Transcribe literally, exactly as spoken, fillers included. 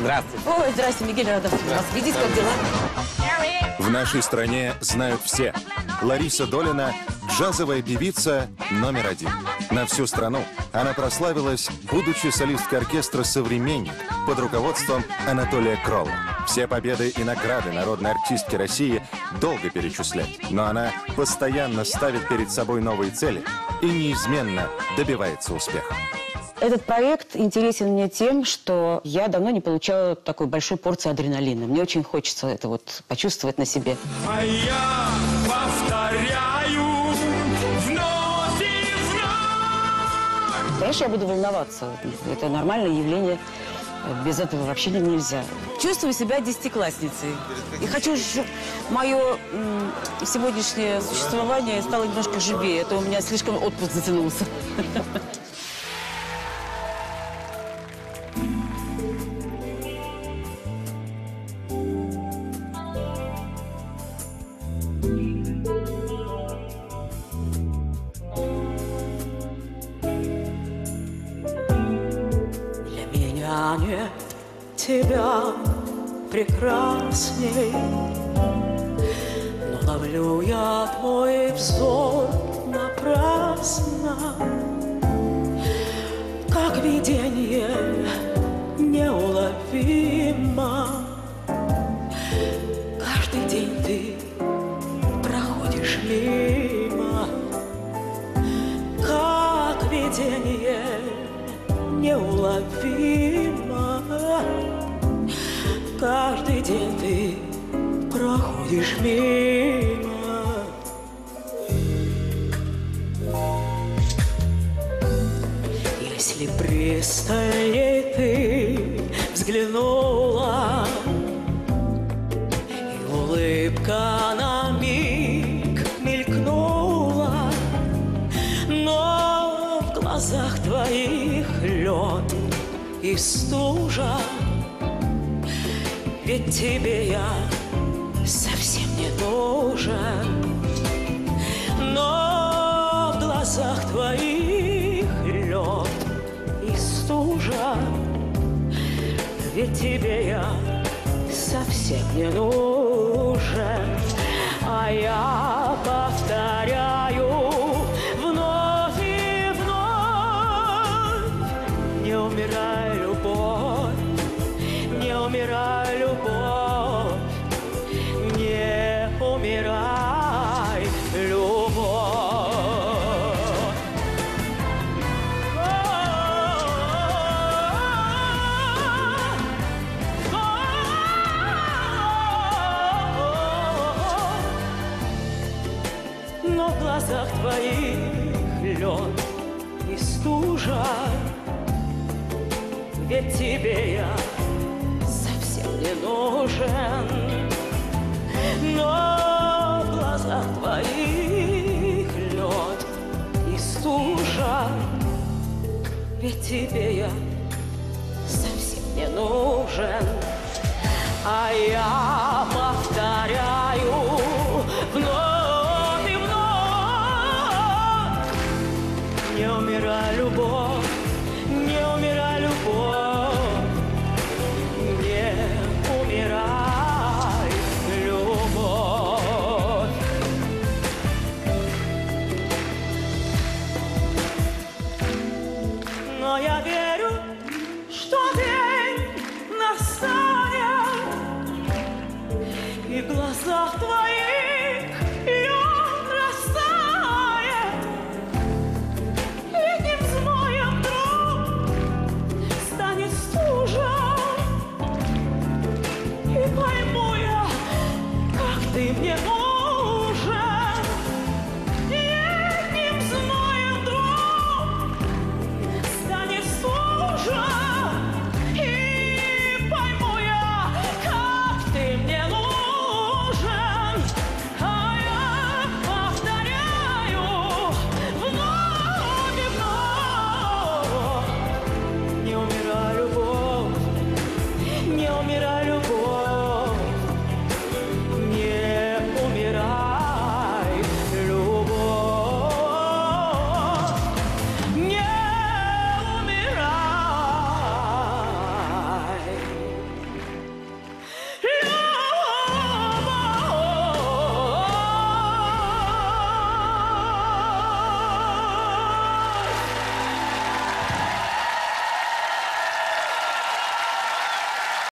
Здравствуйте. Ой, здрасте, Мигель, рада вас видеть, как дела? В нашей стране знают все. Лариса Долина – джазовая певица номер один. На всю страну она прославилась, будучи солисткой оркестра «Современник» под руководством Анатолия Кролла. Все победы и награды народной артистки России долго перечислять, но она постоянно ставит перед собой новые цели и неизменно добивается успеха. Этот проект интересен мне тем, что я давно не получала такой большой порции адреналина. Мне очень хочется это вот почувствовать на себе. А я повторяю вновь и вновь. Конечно, я буду волноваться. Это нормальное явление. Без этого вообще нельзя. Чувствую себя десятиклассницей. И хочу, чтобы мое м, сегодняшнее существование стало немножко живее. А то у меня слишком отпуск затянулся. Нет тебя прекрасней, но ловлю я твой взор напрасно, как видение неуловимо. Каждый день ты проходишь мимо, как видение неуловимо. Каждый день ты проходишь мимо. Если пристальней ты взглянула, и улыбка на миг мелькнула, но в глазах твоих лед и стужа, ведь тебе я совсем не нужен. Но в глазах твоих лед и стужа, ведь тебе я совсем не нужен. А я повторяю вновь и вновь: не умирай, любовь, не умирай, любовь, не умирай, любовь. Но в глазах твоих лед и стужа, ведь тебе я совсем не нужен. Но в глазах твоих лед и стужа, ведь тебе я совсем не нужен. А я повторяю вновь и вновь: не умирай, любовь, не умирай, любовь, не умирай, любовь. Но я верю, что день настанет, и в глазах твоих